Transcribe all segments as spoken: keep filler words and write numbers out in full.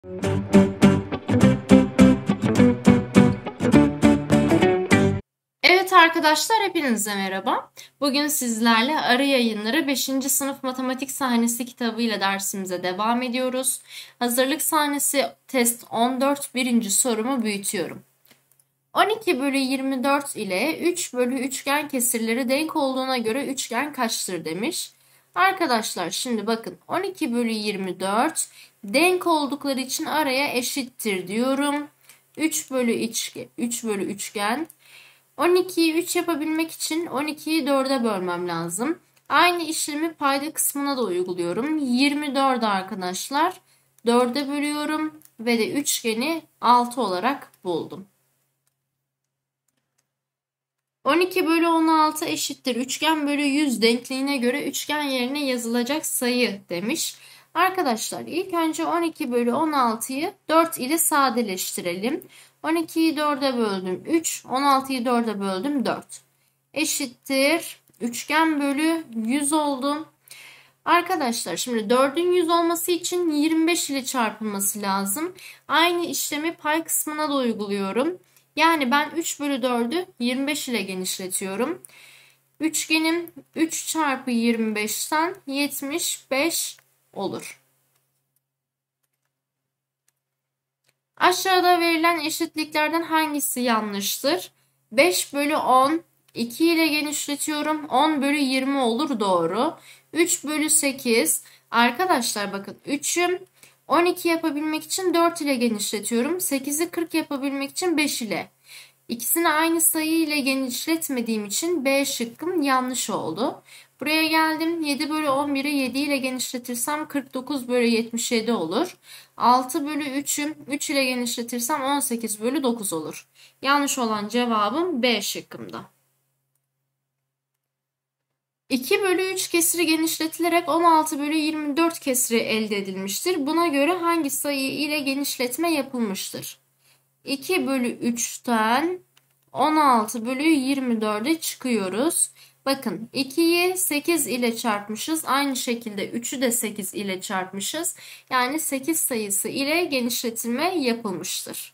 Evet arkadaşlar, hepinize merhaba. Bugün sizlerle Arı Yayınları beşinci sınıf matematik sahnesi kitabıyla dersimize devam ediyoruz. Hazırlık sahnesi test on dört birinci sorumu büyütüyorum. on iki bölü yirmi dört ile üç bölü üçgen kesirleri denk olduğuna göre üçgen kaçtır demiş. Arkadaşlar şimdi bakın, on iki bölü yirmi dört denk oldukları için araya eşittir diyorum. üç bölü üçgen, üç bölü üçgen. on ikiyi üç yapabilmek için on ikiyi dörde bölmem lazım. Aynı işlemi payda kısmına da uyguluyorum. yirmi dördü arkadaşlar dörde bölüyorum ve de üçgeni altı olarak buldum. on iki bölü on altı eşittir üçgen bölü yüz denkliğine göre üçgen yerine yazılacak sayı demiş. Arkadaşlar ilk önce on iki bölü on altıyı dört ile sadeleştirelim. on ikiyi dörde böldüm üç, on altıyı dörde böldüm dört. Eşittir üçgen bölü yüz oldu. Arkadaşlar şimdi dördün yüz olması için yirmi beş ile çarpılması lazım. Aynı işlemi pay kısmına da uyguluyorum. Yani ben üç bölü dördü yirmi beş ile genişletiyorum. Üçgenim üç çarpı yirmi beşten yetmiş beş olur. Aşağıda verilen eşitliklerden hangisi yanlıştır? beş bölü on, iki ile genişletiyorum. on bölü yirmi olur, doğru. üç bölü sekiz. Arkadaşlar bakın, üçü on iki yapabilmek için dört ile genişletiyorum. sekizi kırk yapabilmek için beş ile. İkisini aynı sayı ile genişletmediğim için B şıkkım yanlış oldu. Buraya geldim. yedi bölü on biri yedi ile genişletirsem kırk dokuz bölü yetmiş yedi olur. altı bölü üçü üç ile genişletirsem on sekiz bölü dokuz olur. Yanlış olan cevabım B şıkkımda. iki bölü üç kesiri genişletilerek on altı bölü yirmi dört kesiri elde edilmiştir. Buna göre hangi sayı ile genişletme yapılmıştır? iki bölü üçten on altı bölü yirmi dörde çıkıyoruz. Bakın, ikiyi sekiz ile çarpmışız. Aynı şekilde üçü de sekiz ile çarpmışız. Yani sekiz sayısı ile genişletilme yapılmıştır.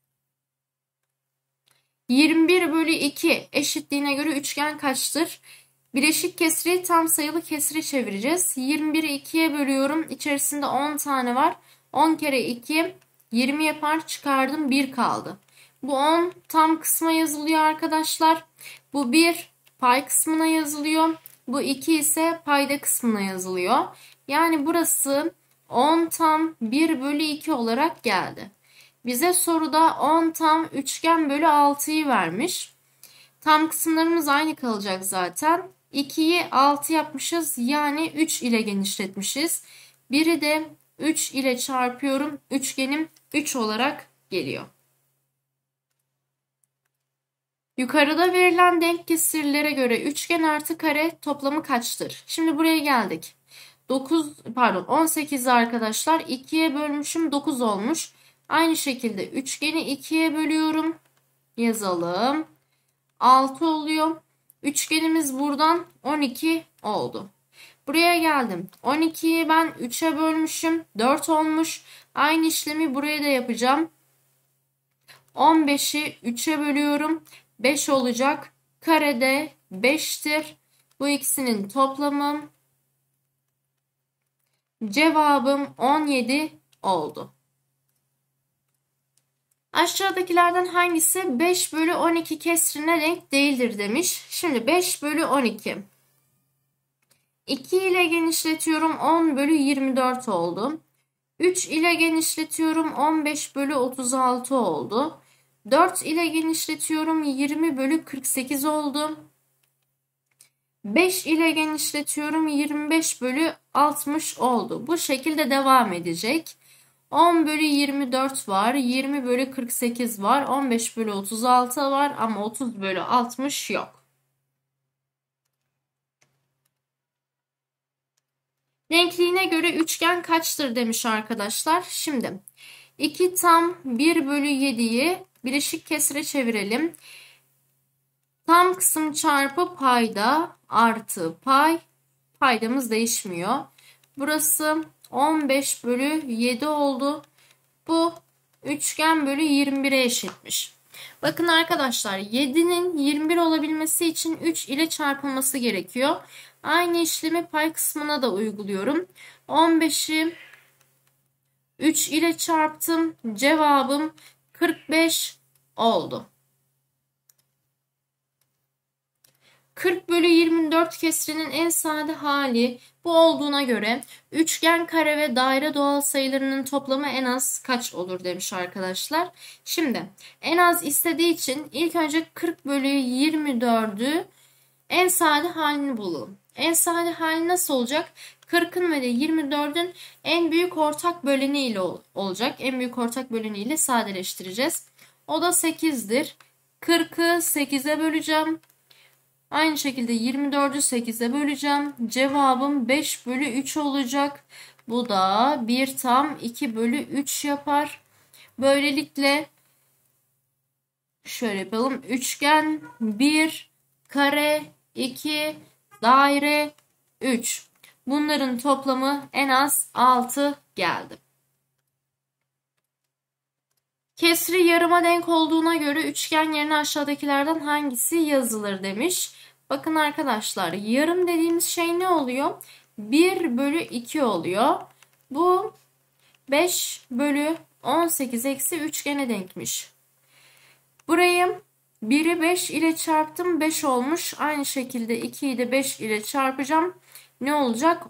yirmi bir bölü iki eşitliğine göre üçgen kaçtır? Bileşik kesri tam sayılı kesre çevireceğiz. yirmi biri ikiye bölüyorum. İçerisinde on tane var. on kere iki yirmi yapar, çıkardım, bir kaldı. Bu on tam kısma yazılıyor arkadaşlar. Bu bir pay kısmına yazılıyor. Bu iki ise payda kısmına yazılıyor. Yani burası on tam bir bölü iki olarak geldi. Bize soruda on tam üçgen bölü altıyı vermiş. Tam kısımlarımız aynı kalacak zaten. ikiyi altı yapmışız, yani üç ile genişletmişiz. biri de üç ile çarpıyorum. Üçgenim üç olarak geliyor. Yukarıda verilen denk kesirlere göre üçgen artı kare toplamı kaçtır? Şimdi buraya geldik. dokuz pardon on sekiz arkadaşlar ikiye bölmüşüm, dokuz olmuş. Aynı şekilde üçgeni ikiye bölüyorum. Yazalım. altı oluyor. Üçgenimiz buradan on iki oldu. Buraya geldim. on ikiyi ben üçe bölmüşüm. dört olmuş. Aynı işlemi buraya da yapacağım. on beşi üçe bölüyorum. beş olacak. Karede beştir. Bu ikisinin toplamı. Cevabım on yedi oldu. Aşağıdakilerden hangisi beş bölü on iki kesrine denk değildir demiş. Şimdi beş bölü on iki. iki ile genişletiyorum, on bölü yirmi dört oldu. üç ile genişletiyorum, on beş bölü otuz altı oldu. dört ile genişletiyorum, yirmi bölü kırk sekiz oldu. beş ile genişletiyorum, yirmi beş bölü altmış oldu. Bu şekilde devam edecek. on bölü yirmi dört var, yirmi bölü kırk sekiz var, on beş bölü otuz altı var ama otuz bölü altmış yok. Denkliğine göre üçgen kaçtır demiş arkadaşlar. Şimdi iki tam bir bölü yediyi bileşik kesire çevirelim. Tam kısım çarpı payda artı pay. Paydamız değişmiyor. Burası on beş bölü yedi oldu. üçgen bölü yirmi bire eşitmiş. Bakın arkadaşlar, yedinin yirmi bir olabilmesi için üç ile çarpılması gerekiyor. Aynı işlemi pay kısmına da uyguluyorum. on beşi üç ile çarptım. Cevabım kırk beş oldu. kırk bölü yirmi dört kesrinin en sade hali bu olduğuna göre üçgen, kare ve daire doğal sayılarının toplamı en az kaç olur demiş arkadaşlar. Şimdi en az istediği için ilk önce kırk bölü yirmi dördü en sade halini bulalım. En sade hali nasıl olacak? kırkın ve de yirmi dördün en büyük ortak böleni ile olacak. En büyük ortak böleni ile sadeleştireceğiz. O da sekizdir. kırkı sekize böleceğim. Aynı şekilde yirmi dördü sekize böleceğim. Cevabım beş bölü üç olacak. Bu da bir tam iki bölü üç yapar. Böylelikle şöyle yapalım. Üçgen bir, kare iki, daire üç. Bunların toplamı en az altı geldi. Kesri yarıma denk olduğuna göre üçgen yerine aşağıdakilerden hangisi yazılır demiş. Bakın arkadaşlar, yarım dediğimiz şey ne oluyor? bir bölü iki oluyor. Bu beş bölü on sekiz eksi üçgene denkmiş. Burayı biri beş ile çarptım, beş olmuş. Aynı şekilde ikiyi de beş ile çarpacağım. Ne olacak?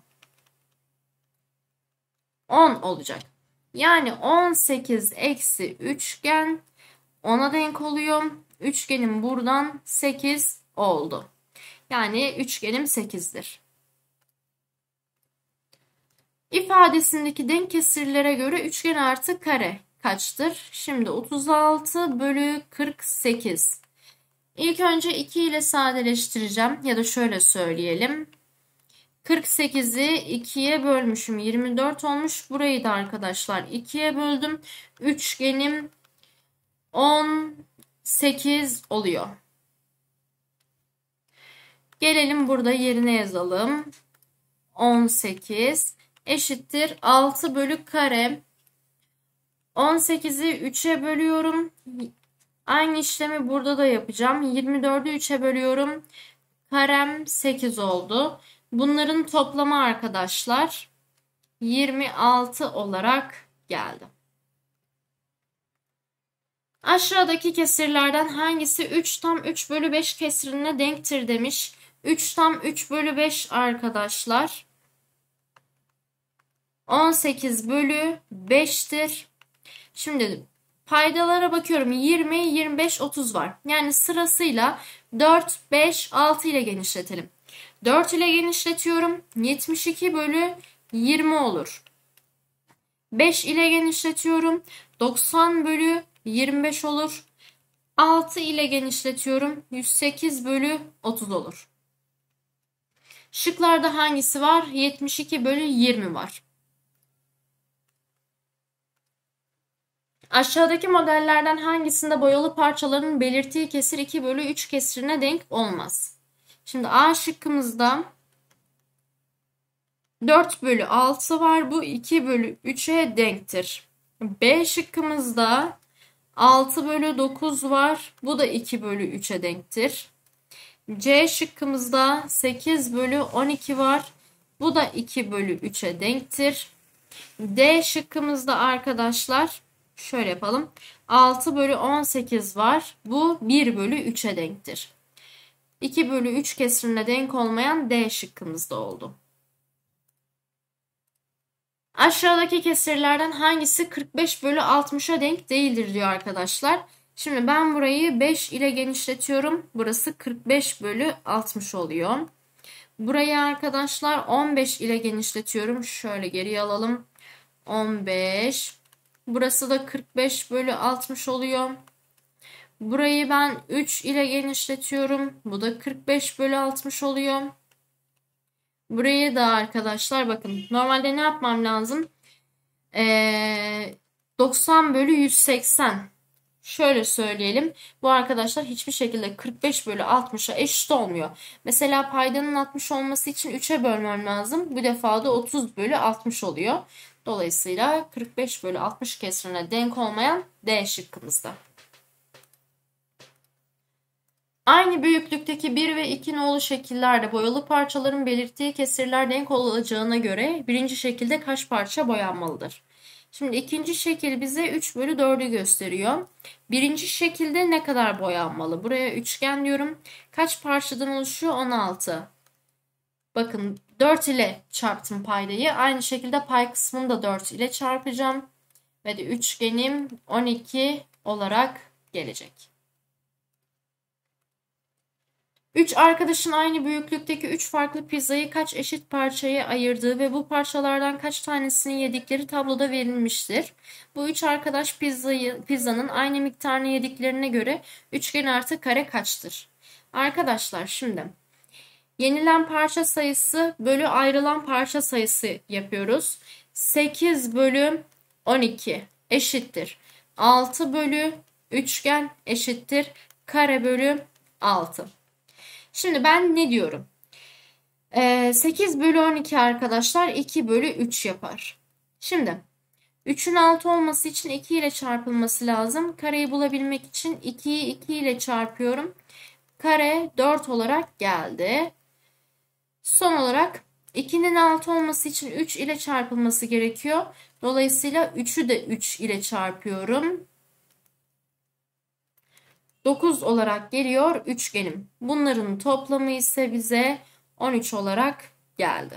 on olacak. Yani on sekiz eksi üçgen ona denk oluyor. Üçgenim buradan sekiz oldu. Yani üçgenim sekizdir. İfadesindeki denk kesirlere göre üçgen artı kare kaçtır? Şimdi otuz altı bölü kırk sekiz. İlk önce iki ile sadeleştireceğim ya da şöyle söyleyelim. kırk sekizi ikiye bölmüşüm. yirmi dört olmuş. Burayı da arkadaşlar ikiye böldüm. Üçgenim on sekiz oluyor. Gelelim burada yerine yazalım. on sekiz eşittir altı bölü kare. on sekizi üçe bölüyorum. Aynı işlemi burada da yapacağım. yirmi dördü üçe bölüyorum. Karem sekiz oldu. Bunların toplamı arkadaşlar yirmi altı olarak geldi. Aşağıdaki kesirlerden hangisi üç tam üç bölü beş kesirine denktir demiş. üç tam üç bölü beş arkadaşlar on sekiz bölü beş'tir. Şimdi paydalara bakıyorum. yirmi, yirmi beş, otuz var. Yani sırasıyla dört, beş, altı ile genişletelim. dört ile genişletiyorum. yetmiş iki bölü yirmi olur. beş ile genişletiyorum. doksan bölü yirmi beş olur. altı ile genişletiyorum. yüz sekiz bölü otuz olur. Şıklarda hangisi var? yetmiş iki bölü yirmi var. Aşağıdaki modellerden hangisinde boyalı parçaların belirttiği kesir iki bölü üç kesirine denk olmaz? Şimdi A şıkkımızda dört bölü altı var. Bu iki bölü üçe denktir. B şıkkımızda altı bölü dokuz var. Bu da iki bölü üçe denktir. C şıkkımızda sekiz bölü on iki var. Bu da iki bölü üçe denktir. D şıkkımızda arkadaşlar şöyle yapalım. altı bölü on sekiz var. Bu bir bölü üçe denktir. iki bölü üç kesirine denk olmayan D şıkkımızda oldu. Aşağıdaki kesirlerden hangisi kırk beş bölü altmışa denk değildir diyor arkadaşlar. Şimdi ben burayı beş ile genişletiyorum. Burası kırk beş bölü altmış oluyor. Burayı arkadaşlar on beş ile genişletiyorum. Şöyle geriye alalım. on beş. Burası da kırk beş bölü altmış oluyor. Burayı ben üç ile genişletiyorum. Bu da kırk beş bölü altmış oluyor. Burayı da arkadaşlar bakın. Normalde ne yapmam lazım? Ee, doksan bölü yüz seksen. Şöyle söyleyelim. Bu arkadaşlar hiçbir şekilde kırk beş bölü altmışa eşit olmuyor. Mesela paydanın altmış olması için üçe bölmem lazım. Bu defa da otuz bölü altmış oluyor. Dolayısıyla kırk beş bölü altmış kesrine denk olmayan D şıkkımızda. Aynı büyüklükteki bir ve iki nolu şekillerde boyalı parçaların belirttiği kesirler denk olacağına göre birinci şekilde kaç parça boyanmalıdır? Şimdi ikinci şekil bize üç bölü dördü gösteriyor. Birinci şekilde ne kadar boyanmalı? Buraya üçgen diyorum. Kaç parçadan oluşuyor? on altı. Bakın dört ile çarptım paydayı. Aynı şekilde pay kısmını da dört ile çarpacağım. Ve de üçgenim on iki olarak gelecek. Üç arkadaşın aynı büyüklükteki üç farklı pizzayı kaç eşit parçaya ayırdığı ve bu parçalardan kaç tanesini yedikleri tabloda verilmiştir. Bu üç arkadaş pizzayı, pizzanın aynı miktarını yediklerine göre üçgen artı kare kaçtır? Arkadaşlar şimdi yenilen parça sayısı bölü ayrılan parça sayısı yapıyoruz. sekiz bölü on iki eşittir. altı bölü üçgen eşittir. Kare bölü altı. Şimdi ben ne diyorum? Ee, sekiz bölü on iki arkadaşlar iki bölü üç yapar. Şimdi üçün altı olması için iki ile çarpılması lazım. Kareyi bulabilmek için ikiyi iki ile çarpıyorum. Kare dört olarak geldi. Son olarak ikinin altı olması için üç ile çarpılması gerekiyor. Dolayısıyla üçü de üç ile çarpıyorum. dokuz olarak geliyor üçgenim. Bunların toplamı ise bize on üç olarak geldi.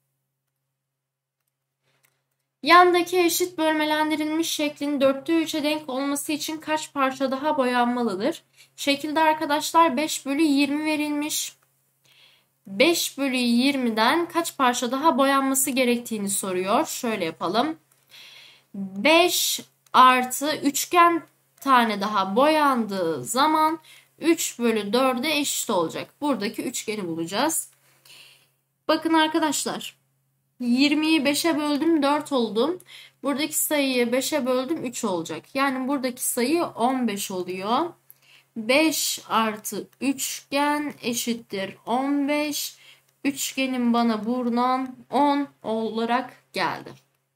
Yandaki eşit bölmelendirilmiş şeklin dörtte üçe denk olması için kaç parça daha boyanmalıdır? Şekilde arkadaşlar beş bölü yirmi verilmiş. beş bölü yirmiden kaç parça daha boyanması gerektiğini soruyor. Şöyle yapalım. beş artı üçgen tane daha boyandığı zaman üç bölü dörde eşit olacak. Buradaki üçgeni bulacağız. Bakın arkadaşlar. yirmiyi beşe böldüm dört oldu. Buradaki sayıyı beşe böldüm üç olacak. Yani buradaki sayı on beş oluyor. beş artı üçgen eşittir on beş. Üçgenim bana buradan on olarak geldi.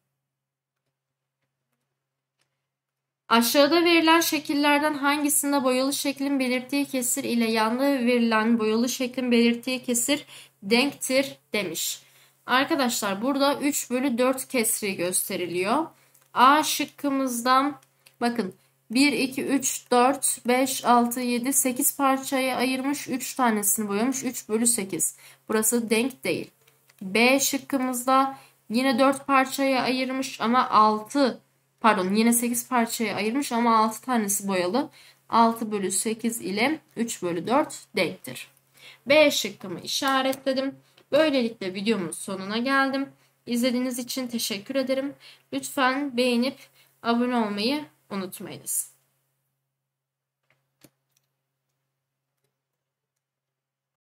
Aşağıda verilen şekillerden hangisinde boyalı şeklin belirttiği kesir ile yanda verilen boyalı şeklin belirttiği kesir denktir demiş. Arkadaşlar burada üç bölü dört kesri gösteriliyor. A şıkkımızdan bakın bir, iki, üç, dört, beş, altı, yedi, sekiz parçaya ayırmış. üç tanesini boyamış. üç bölü sekiz. Burası denk değil. B şıkkımızda yine dört parçaya ayırmış ama altı pardon yine sekiz parçaya ayırmış ama altı tanesi boyalı. altı bölü sekiz ile üç bölü dört denktir. B şıkkımı işaretledim. Böylelikle videomun sonuna geldim. İzlediğiniz için teşekkür ederim. Lütfen beğenip abone olmayı unutmayınız.